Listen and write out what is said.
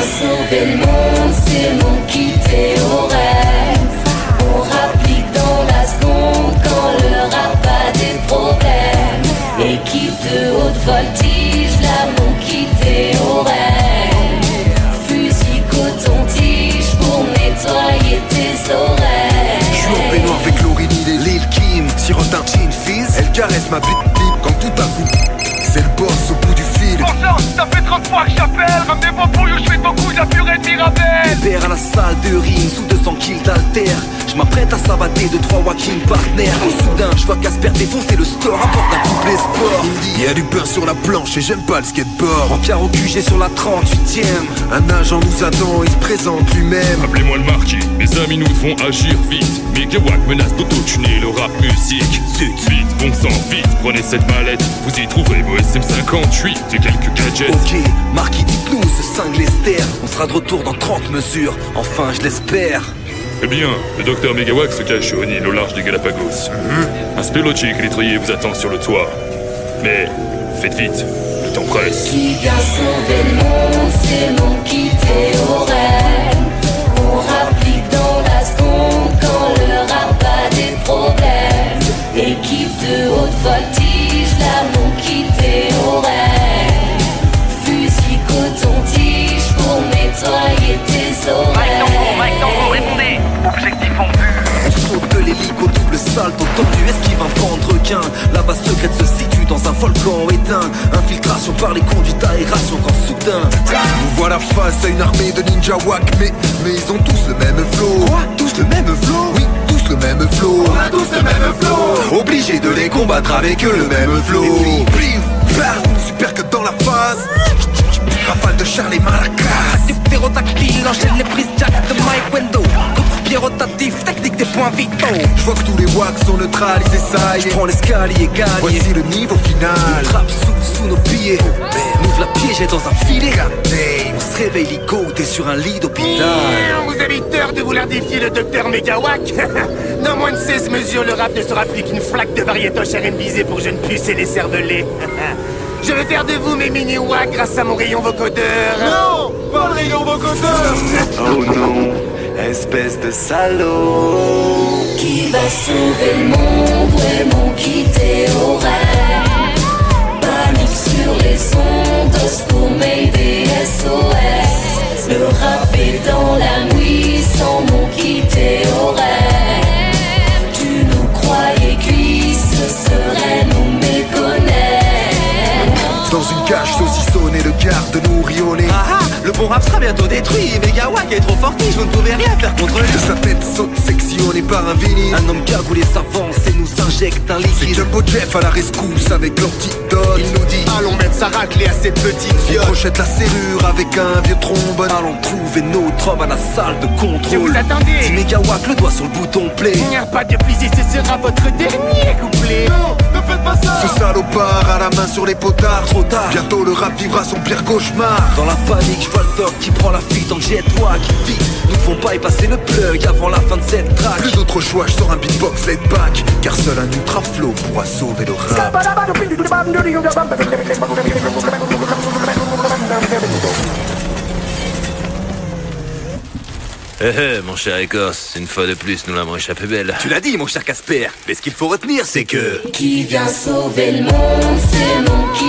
sauver le monde, c'est mon quitter au rêve. On rapplique dans la seconde quand le rap a des problèmes. Équipe de haute voltige, là mon quitter au rêve. Fusil coton-tige pour nettoyer tes oreilles. Je suis en peignoir avec Laurini et Lil Kim. Sirote un chin fizz, elle caresse ma bite quand tout à coup c'est le boss au bout du fil. Bonjour, ça fait 30 fois que j'appelle. Ramenez vos bouillons, je fais ton coup, la purée de Mirabelle. Pépère à la salle de rime, sous 200 kills d'alter. Je m'apprête à savater de 3 walking partners. Quand soudain, je vois Casper défoncer le store à bord d'un couplet sport. Il y a du beurre sur la planche et j'aime pas le skateboard. En car au QG sur la 38ème. Un agent nous attend, il se présente lui-même. Appelez-moi le marquis, mes amis nous devons agir vite. Megawak menace d'auto-tuner le rap musique. Vite, bon sang, vite, prenez cette mallette. Vous y trouverez vos SM58 et quelques gadgets. Ok, Marquis, dites-nous ce cinglé ster. On sera de retour dans 30 mesures, enfin je l'espère. Eh bien, le docteur Megawak se cache sur une île au large des Galapagos. Un spélotique lettrier vous attend sur le toit. Mais, faites vite, le temps presse. Qui vient sauver le monde, c'est mon quitter au rêve. On rapplique dans la seconde quand le rap a des problèmes. Équipe de haute voltige, là mon quitter au rêve. Fusil coton-tige pour nettoyer tes oreilles. Mike Tango, répondez. Objectif en vue. On saute de l'hélico, double salto tendu, esquive un pan de requin. La base secrète se situe dans un volcan éteint. Infiltration par les conduites d'aération quand soudain nous voilà face à une armée de ninja wack. Mais ils ont tous le même flow. Quoi? Tous le même flow? Oui, tous le même flow. On a tous le même flow. Obligé de les combattre avec eux le même flow. Et puis, blim, bam, super que dans la phase. Rafale de Charlie Maracas. Ptérodactyle, enchaîne les prises jack de Mike Wendo. Pied rotatif, technique des points vitaux. Je vois que tous les wacks sont neutralisés, ça y est. Je prends l'escalier gagné. Voici le niveau final. Le trap sous nos pieds. On ouvre la piégée dans un filet. On se réveille ligo, t'es sur un lit d'hôpital. Vous avez peur de vouloir défier le docteur Megawak. Dans moins de 16 mesures, le rap ne sera plus qu'une flaque de variétoche visée pour jeunes puces et les cervelets. Je vais faire de vous mes mini-wack grâce à mon rayon vocodeur. Non, pas le rayon vocodeur. Oh non, espèce de salaud. Qui va sauver le monde, ouais mon quitter au rêve. Panique sur les ondes, Osco, Mayday, SOS. Le rap est dans la nuit, sans mon quitter au rêve. Tu nous croyais cuits, ce serait nous méconnaître. Dans une cage saucissonnée, le garde nous rionnait. Ah ah, le bon rap sera bientôt détruit. Megawak est trop fortiche, vous ne pouvez rien faire contre lui. De sa tête saute sectionné par un vinyle. Un homme cagoulé s'avance et nous injecte un liquide. C'est Jumbo Jeff à la rescousse avec l'antidote. Il nous dit allons mettre sa raclée à cette petite on fiole. crochette la serrure avec un vieux trombone. Allons trouver notre homme à la salle de contrôle. Que vous attendez? Dit Megawak, le doigt sur le bouton play. Pas de plaisir, ce sera votre dernier couplet. Non, ne faites pas ça. Ce salopard a la main sur les potards. Trop tard, bientôt le rap vivra son pire cauchemar. Dans la panique, je vois le doc qui prend la fuite en jetwack. Vite, nous devons pas y passer le plug avant la fin de cette track. Plus d'autre choix, je sors un beatbox laid back. Car seul un ultra flow pourra sauver le rap. Mon cher Écorce, une fois de plus, nous l'avons échappé belle. Tu l'as dit, mon cher Casper. Mais ce qu'il faut retenir, c'est que... Qui vient sauver le monde, c'est mon